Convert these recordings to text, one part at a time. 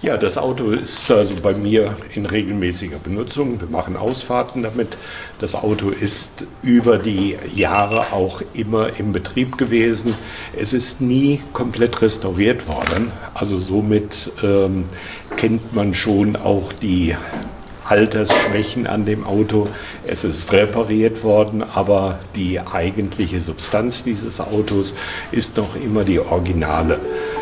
Ja, das Auto ist also bei mir in regelmäßiger Benutzung. Wir machen Ausfahrten damit. Das Auto ist über die Jahre auch immer im Betrieb gewesen. Es ist nie komplett restauriert worden. Also somit kennt man schon auch die Altersschwächen an dem Auto. Es ist repariert worden, aber die eigentliche Substanz dieses Autos ist noch immer die Originale.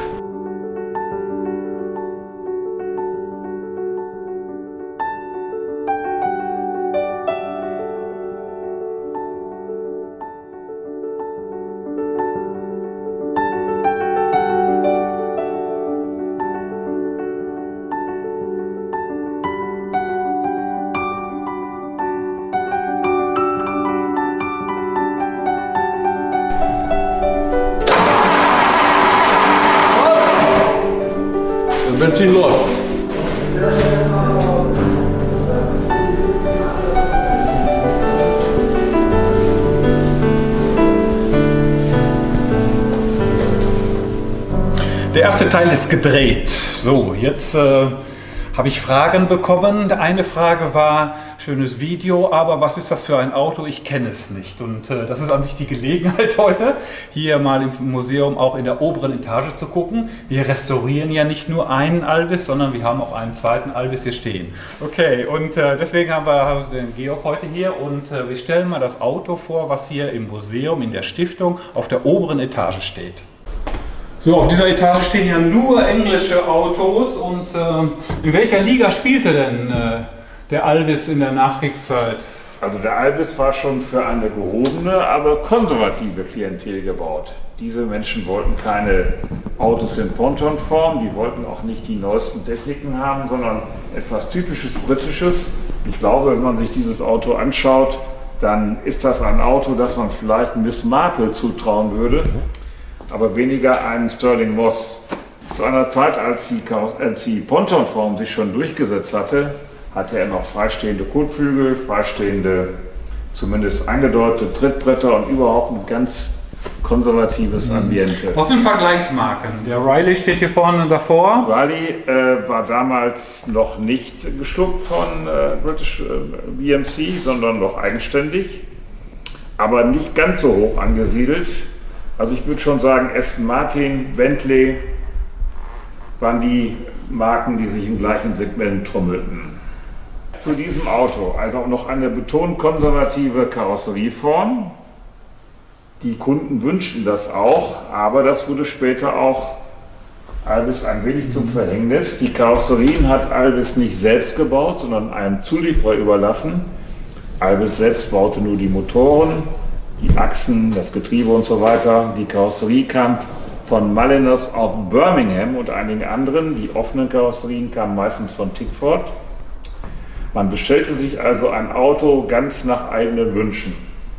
Benzin läuft. Der erste Teil ist gedreht. So, jetzt habe ich Fragen bekommen. Eine Frage war, schönes Video, aber was ist das für ein Auto? Ich kenne es nicht. Und das ist an sich die Gelegenheit heute, hier mal im Museum auch in der oberen Etage zu gucken. Wir restaurieren ja nicht nur einen Alvis, sondern wir haben auch einen zweiten Alvis hier stehen. Okay, und deswegen haben wir den Georg heute hier und wir stellen mal das Auto vor, was hier im Museum, in der Stiftung, auf der oberen Etage steht. So, auf dieser Etage stehen ja nur englische Autos und in welcher Liga spielte denn der Alvis in der Nachkriegszeit? Also der Alvis war schon für eine gehobene, aber konservative Klientel gebaut. Diese Menschen wollten keine Autos in Pontonform, die wollten auch nicht die neuesten Techniken haben, sondern etwas typisches Britisches. Ich glaube, wenn man sich dieses Auto anschaut, dann ist das ein Auto, das man vielleicht Miss Marple zutrauen würde, aber weniger einen Stirling Moss. Zu einer Zeit, als die Pontonform sich schon durchgesetzt hatte, hatte er noch freistehende Kotflügel, freistehende, zumindest angedeutete Trittbretter und überhaupt ein ganz konservatives Ambiente. Was sind Vergleichsmarken? Der Riley steht hier vorne davor. Riley war damals noch nicht geschluckt von British BMC, sondern noch eigenständig, aber nicht ganz so hoch angesiedelt. Also ich würde schon sagen, Aston Martin, Bentley waren die Marken, die sich im gleichen Segment trommelten. Zu diesem Auto, also auch noch eine betont konservative Karosserieform. Die Kunden wünschten das auch, aber das wurde später auch Alvis ein wenig zum Verhängnis. Die Karosserien hat Alvis nicht selbst gebaut, sondern einem Zulieferer überlassen. Alvis selbst baute nur die Motoren, die Achsen, das Getriebe und so weiter. Die Karosserie kam von Mulliners auf Birmingham und einigen anderen. Die offenen Karosserien kamen meistens von Tickford. Man bestellte sich also ein Auto ganz nach eigenen Wünschen.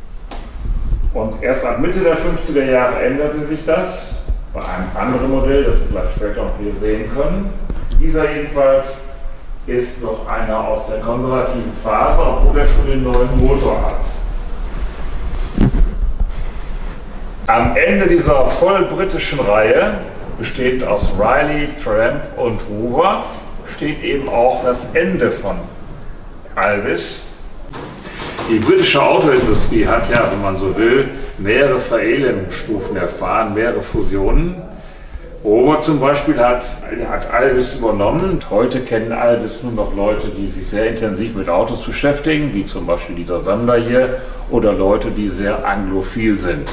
Und erst ab Mitte der 50er Jahre änderte sich das bei einem anderen Modell, das wir vielleicht später noch hier sehen können. Dieser jedenfalls ist noch einer aus der konservativen Phase, obwohl er schon den neuen Motor hat. Am Ende dieser voll britischen Reihe, bestehend aus Riley, Triumph und Hoover, steht eben auch das Ende von Alvis. Die britische Autoindustrie hat ja, wenn man so will, mehrere Verelendungsstufen erfahren, mehrere Fusionen. Hoover zum Beispiel hat Alvis übernommen. Heute kennen Alvis nur noch Leute, die sich sehr intensiv mit Autos beschäftigen, wie zum Beispiel dieser Sammler hier, oder Leute, die sehr anglophil sind.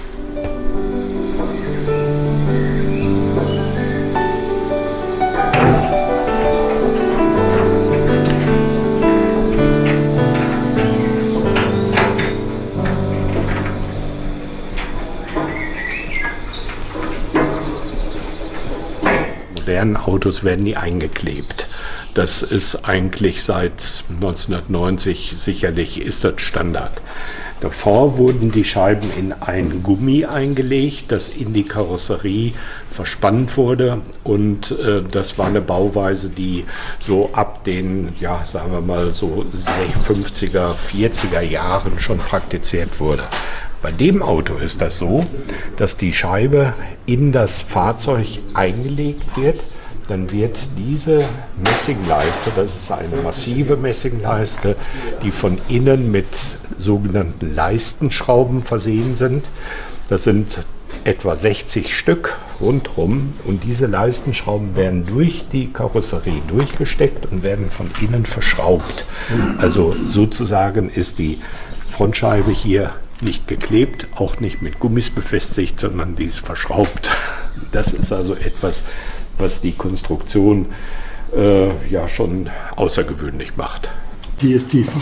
Modernen Autos werden die eingeklebt. Das ist eigentlich seit 1990 sicherlich ist das Standard. Davor wurden die Scheiben in ein Gummi eingelegt, das in die Karosserie verspannt wurde und das war eine Bauweise, die so ab den, ja, sagen wir mal so 50er, 40er Jahren schon praktiziert wurde. Bei dem Auto ist das so, dass die Scheibe in das Fahrzeug eingelegt wird. dann wird diese Messingleiste, das ist eine massive Messingleiste, die von innen mit sogenannten Leistenschrauben versehen sind. Das sind etwa 60 Stück rundherum und diese Leistenschrauben werden durch die Karosserie durchgesteckt und werden von innen verschraubt. Also sozusagen ist die Frontscheibe hier nicht geklebt, auch nicht mit Gummis befestigt, sondern die ist verschraubt. Das ist also etwas, was die Konstruktion ja schon außergewöhnlich macht. Die ist tiefer.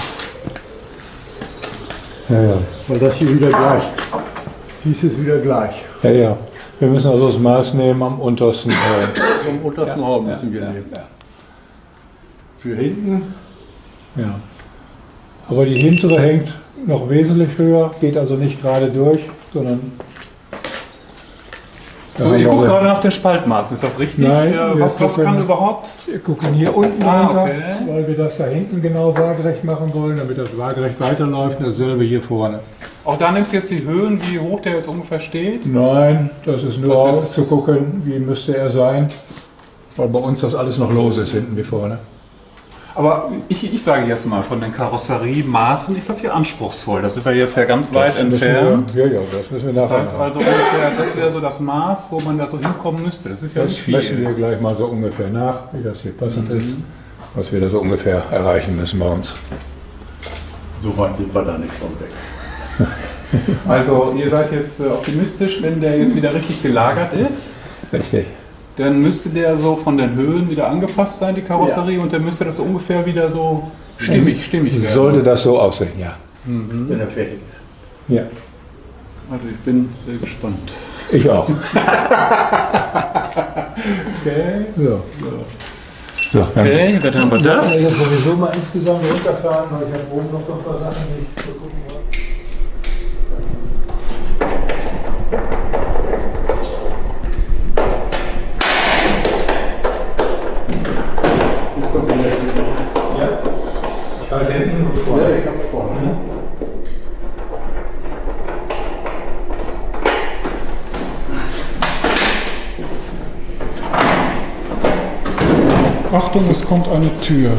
Ja. Weil das hier wieder gleich. Dies ist wieder gleich. Ja. Wir müssen also das Maß nehmen am untersten Horn. Am untersten Horn müssen wir nehmen. Ja. Für hinten. Ja. Aber die hintere hängt noch wesentlich höher, geht also nicht gerade durch, sondern... So, ihr guckt gerade nach den Spaltmaßen, ist das richtig? Nein, was kann überhaupt? Wir gucken hier unten runter, okay. weil wir das da hinten genau waagerecht machen wollen, damit das waagerecht weiterläuft. Und dasselbe hier vorne. Auch da nimmst du jetzt die Höhen, wie hoch der jetzt ungefähr steht? Nein, das ist nur Das ist zu gucken, wie müsste er sein, weil bei uns das alles noch los ist, hinten wie vorne. Aber ich sage jetzt mal, von den Karosseriemaßen ist das hier anspruchsvoll. Da sind wir jetzt ja ganz weit entfernt. Das müssen wir Das nachher heißt machen. also ungefähr, das wäre so das Maß, wo man da so hinkommen müsste. Das ist ja nicht Das messen wir viel. gleich mal so ungefähr nach, wie das hier passend ist, was wir da so ungefähr erreichen müssen bei uns. So weit sind wir da nicht von weg. Also ihr seid jetzt optimistisch, wenn der jetzt wieder richtig gelagert ist, Richtig. dann müsste der so von den Höhen wieder angepasst sein, die Karosserie, und dann müsste das ungefähr wieder so stimmig werden. Sollte das so aussehen, ja. Wenn er fertig ist. Ja, Also ich bin sehr gespannt. ich auch. Okay. So. So, dann Okay, dann haben wir sollten wir das. jetzt sowieso mal insgesamt runterfahren, weil ich habe oben noch so ein paar Sachen, die ich zu gucken habe. Ja, ich halte hinten und vorne. Ja, ich hab vorne. Achtung, es kommt eine Tür.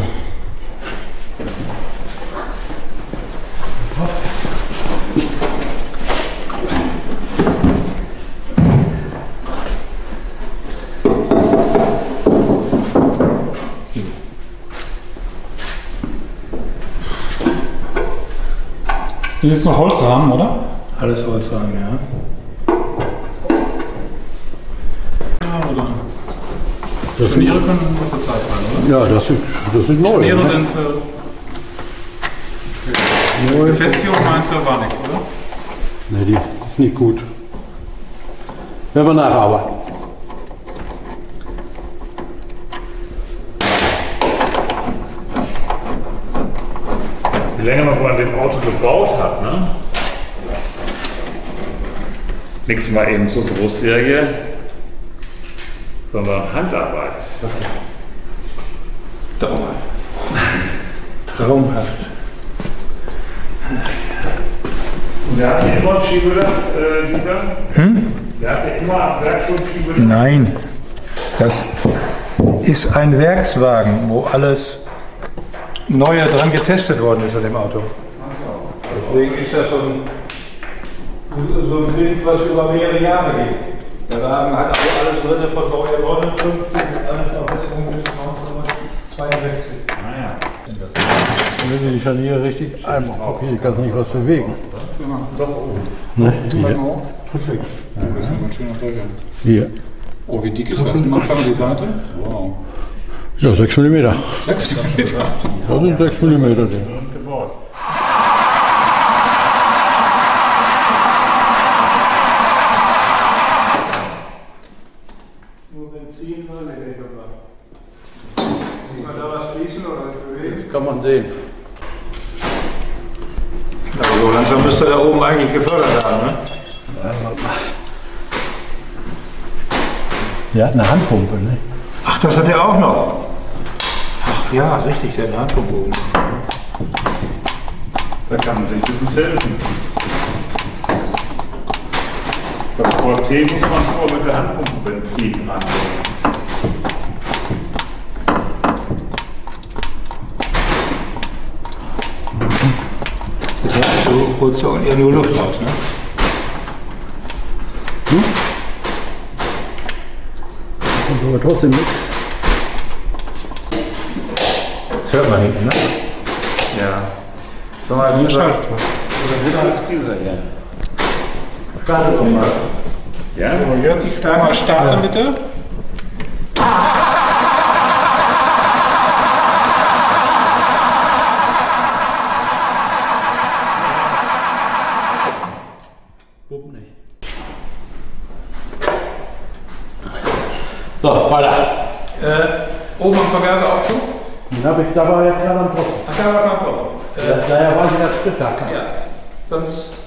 Sind jetzt noch Holzrahmen, oder? Alles Holzrahmen, ja. Ja, oder? Scharniere können eine gewisse Zeit sein, oder? Ja, das sind neu. Scharniere Ne? sind. Befestigung meinst du, war nichts, oder? Ne, die ist nicht gut. Werden wir nacharbeiten. Je länger man an dem Auto gebaut hat, ne? Nichts mal eben zur Großserie, sondern Handarbeit. Traumhaft. Und der hatte immer ein Schiebedach, Dieter? Der hatte immer am Werk schon ein Schiebedach? Nein, das ist ein Werkswagen, wo alles Neue dran getestet worden ist an dem Auto. Deswegen ist das so ein Bild, was über mehrere Jahre geht. Der Wagen hat also alles drin von Baujahr 59 und alles noch bis ungefähr 1962. Naja. Wenn Sie die Scharniere richtig einmachen. Okay, ich kann nicht was bewegen. Doch oben. Ne? Perfekt. Das ist ein ganz schöner Feuer. Hier. Oh, wie dick ist das? Mal zeigen die Seite. Wow. Ja, 6 mm. 6 Meter. Das sind 6 mm Ding. Gebaut. Nur Benzin, ne? Sieht man da was fließen oder bewegen? Das kann man sehen. Aber so langsam müsste da oben eigentlich gefördert haben, ne? Der hat eine Handpumpe, ne? Ach, das hat er auch noch. Ach ja, richtig, der hat eine Handpumpe oben. Da kann man sich ein bisschen helfen. Beim VT muss man nur mit der Handpumpe Benzin anbringen. holt so ja nur Luft raus, ne? Aber trotzdem nichts. Das hört man hinten, ne? Ja. Sag mal, wie ist dieser hier? Starte doch mal. Ja? So, jetzt einmal starten bitte. So, weiter. Oben am Vergaser auch zu? Da war ja gerade am Tropfen. Ach, da war schon am Tropfen. Daher war ich das Stück da. Ja, sonst